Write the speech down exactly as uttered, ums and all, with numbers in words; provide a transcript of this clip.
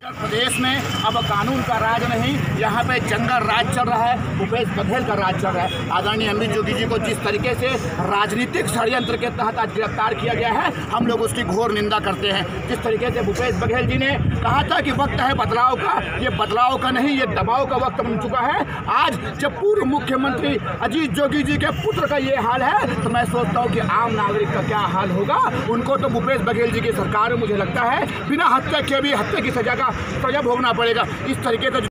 उत्तर प्रदेश में अब कानून का राज नहीं, यहाँ पे जंगल राज चल रहा है, भूपेश बघेल का राज चल रहा है। आदरणीय अमित जोगी जी को जिस तरीके से राजनीतिक षड्यंत्र के तहत आज गिरफ्तार किया गया है, हम लोग उसकी घोर निंदा करते हैं। जिस तरीके से भूपेश बघेल जी ने कहा था कि वक्त है बदलाव का, ये बदलाव का नहीं, ये दबाव का वक्त बन चुका है। आज जब पूर्व मुख्यमंत्री अजीत जोगी जी के पुत्र का ये हाल है, तो मैं सोचता हूँ कि आम नागरिक का क्या हाल होगा। उनको तो भूपेश बघेल जी की सरकार में मुझे लगता है बिना हत्या के भी हत्या की सजा का सजा भोगना पड़ेगा। इस तरीके से